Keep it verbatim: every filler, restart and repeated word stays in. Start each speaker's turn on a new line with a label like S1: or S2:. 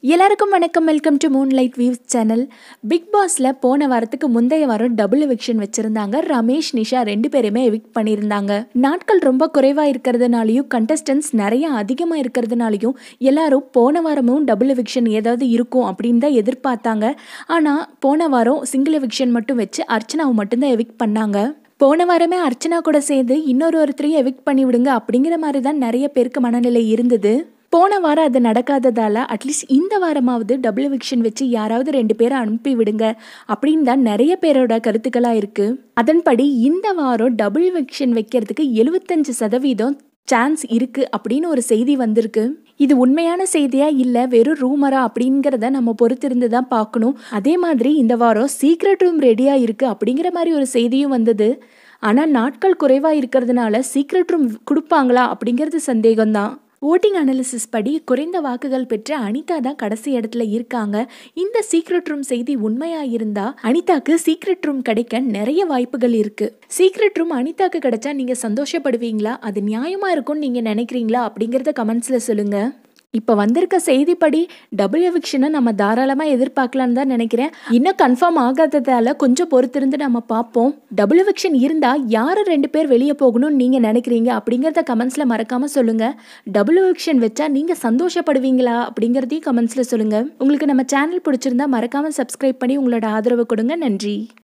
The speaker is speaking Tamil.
S1: எல்லாருக்கும் வணக்கம். Welcome to moonlight views channel. Big பாஸ்ல போன வாரத்துக்கு முந்தைய வாரம் டபுள் எவிக்ஷன் வச்சிருந்தாங்க. ரமேஷ், நிஷா ரெண்டு பேருமே எவிக்ட் பண்ணியிருந்தாங்க. நாட்கள் ரொம்ப குறைவா இருக்கிறதுனாலையும் கண்டஸ்டன்ஸ் நிறைய அதிகமாக இருக்கிறதுனாலையும் எல்லாரும் போன வாரமும் டபுள் எவிக்ஷன் ஏதாவது இருக்கும் அப்படின்னு தான் எதிர்பார்த்தாங்க. ஆனால் போன வாரம் சிங்கிள் எவிக்ஷன் மட்டும் வச்சு அர்ச்சனாவை மட்டும்தான் எவிக்ட் பண்ணாங்க. போன வாரமே அர்ச்சனா கூட சேர்ந்து இன்னொரு ஒருத்தரையும் எவிக்ட் பண்ணி விடுங்க அப்படிங்கிற மாதிரி தான் நிறைய பேருக்கு மனநிலை இருந்தது. போன வாரம் அது நடக்காததால் அட்லீஸ்ட் இந்த வாரமாவது டபுள் எவிக்ஷன் வச்சு யாராவது ரெண்டு பேரை அனுப்பி விடுங்க அப்படின்னு தான் நிறைய பேரோட கருத்துக்களாக இருக்குது. அதன்படி இந்த வாரம் டபுள் எவிக்ஷன் வைக்கிறதுக்கு எழுபத்தஞ்சு சதவீதம் சான்ஸ் இருக்குது அப்படின்னு ஒரு செய்தி வந்திருக்கு. இது உண்மையான செய்தியா இல்லை வெறும் ரூமரா அப்படிங்கிறத நம்ம பொறுத்திருந்து தான் பார்க்கணும். அதே மாதிரி இந்த வாரம் சீக்ரெட் ரூம் ரெடியாக இருக்குது அப்படிங்கிற மாதிரி ஒரு செய்தியும் வந்தது. ஆனால் நாட்கள் குறைவாக இருக்கிறதுனால சீக்ரெட் ரூம் கொடுப்பாங்களா அப்படிங்கிறது சந்தேகம்தான். ஓட்டிங் அனாலிசிஸ் படி குறைந்த வாக்குகள் பெற்ற அனிதா தான் கடைசி இடத்துல இருக்காங்க. இந்த சீக்ரெட் ரூம் செய்தி உண்மையாக இருந்தால் அனிதாக்கு சீக்ரெட் ரூம் கிடைக்க நிறைய வாய்ப்புகள் இருக்குது. சீக்ரெட் ரூம் அனிதாக்கு கிடைச்சா நீங்கள் சந்தோஷப்படுவீங்களா? அது நியாயமாக இருக்கும்னு நீங்கள் நினைக்கிறீங்களா அப்படிங்கிறத கமெண்ட்ஸில் சொல்லுங்கள். இப்போ வந்திருக்க செய்திப்படி டபுள் எவிக்ஷனை நம்ம தாராளமாக எதிர்பார்க்கலான்னு தான் நினைக்கிறேன். இன்னும் கன்ஃபார்ம் ஆகாததால் கொஞ்சம் பொறுத்திருந்து நம்ம பார்ப்போம். டபுள் எவிக்ஷன் இருந்தால் யார் ரெண்டு பேர் வெளியே போகணும்னு நீங்கள் நினைக்கிறீங்க அப்படிங்கிறத கமெண்ட்ஸில் மறக்காமல் சொல்லுங்கள். டபுள் எவிக்ஷன் வச்சா நீங்கள் சந்தோஷப்படுவீங்களா அப்படிங்கிறதையும் கமெண்ட்ஸில் சொல்லுங்கள். உங்களுக்கு நம்ம சேனல் பிடிச்சிருந்தா மறக்காமல் சப்ஸ்கிரைப் பண்ணி உங்களோட ஆதரவு கொடுங்க. நன்றி.